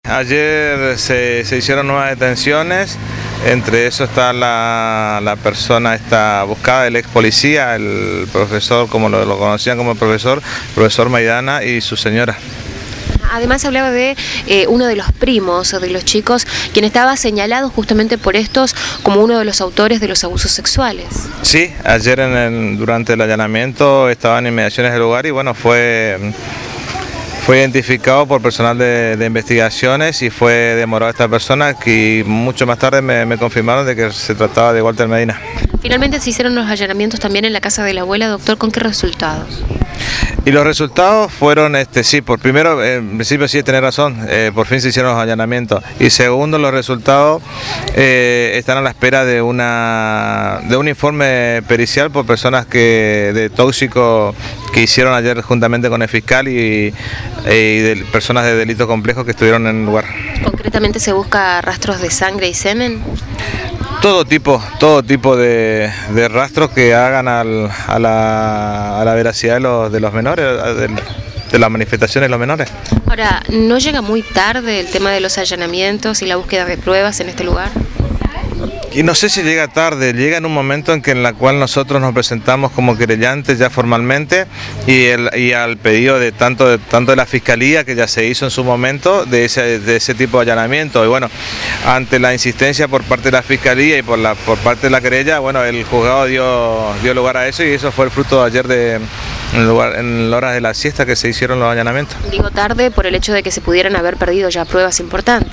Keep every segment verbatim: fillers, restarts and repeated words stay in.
Ayer se, se hicieron nuevas detenciones, entre eso está la, la persona esta buscada, el ex policía, el profesor, como lo, lo conocían como profesor, profesor Maidana y su señora. Además se hablaba de eh, uno de los primos o de los chicos, quien estaba señalado justamente por estos como uno de los autores de los abusos sexuales. Sí, ayer en el, durante el allanamiento estaban en inmediaciones del lugar y bueno, fue... Fue identificado por personal de, de investigaciones y fue demorado esta persona, que mucho más tarde me, me confirmaron de que se trataba de Walter Medina. Finalmente se hicieron los allanamientos también en la casa de la abuela, doctor, ¿con qué resultados? Y los resultados fueron, este, sí, por primero, en principio sí tener razón, eh, por fin se hicieron los allanamientos. Y segundo, los resultados eh, están a la espera de una de un informe pericial por personas que de tóxico que hicieron ayer juntamente con el fiscal y, y de personas de delito complejo que estuvieron en el lugar. ¿Concretamente se busca rastros de sangre y semen? Todo tipo, todo tipo de, de rastros que hagan al, a, la, a la veracidad de los, de los menores, de, de las manifestaciones de los menores. Ahora, ¿no llega muy tarde el tema de los allanamientos y la búsqueda de pruebas en este lugar? Y no sé si llega tarde, llega en un momento en que en la cual nosotros nos presentamos como querellantes ya formalmente y, el, y al pedido de tanto, de tanto de la Fiscalía, que ya se hizo en su momento, de ese, de ese tipo de allanamiento. Y bueno, ante la insistencia por parte de la Fiscalía y por, la, por parte de la querella, bueno, el juzgado dio, dio lugar a eso y eso fue el fruto de ayer de, en, lugar, en horas de la siesta que se hicieron los allanamientos. Digo tarde por el hecho de que se pudieran haber perdido ya pruebas importantes.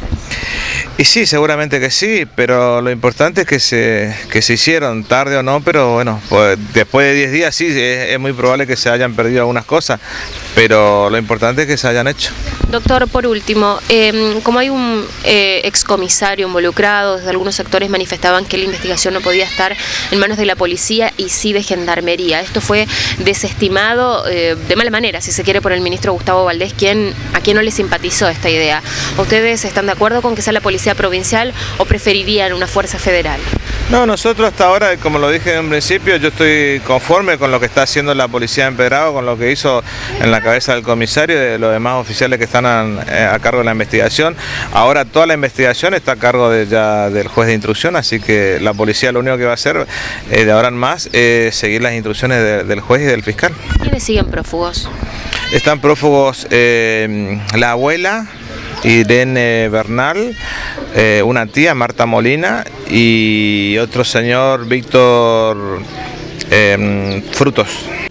Y sí, seguramente que sí, pero lo importante es que se, que se hicieron, tarde o no, pero bueno, pues después de diez días sí, es, es muy probable que se hayan perdido algunas cosas, pero lo importante es que se hayan hecho. Doctor, por último, eh, como hay un eh, excomisario involucrado, desde algunos sectores manifestaban que la investigación no podía estar en manos de la policía y sí de gendarmería. Esto fue desestimado eh, de mala manera, si se quiere, por el ministro Gustavo Valdés, quien, a quien no le simpatizó esta idea. ¿Ustedes están de acuerdo con que sea la policía provincial o preferirían una fuerza federal? No, nosotros hasta ahora, como lo dije en un principio, yo estoy conforme con lo que está haciendo la policía de Empedrado, con lo que hizo en la cabeza del comisario y de los demás oficiales que están a, a cargo de la investigación. Ahora toda la investigación está a cargo de, ya, del juez de instrucción, así que la policía lo único que va a hacer eh, de ahora en más es seguir las instrucciones de, del juez y del fiscal. ¿Quiénes siguen prófugos? Están prófugos eh, la abuela, Irene Bernal, eh, una tía, Marta Molina, y otro señor, Víctor eh, Frutos.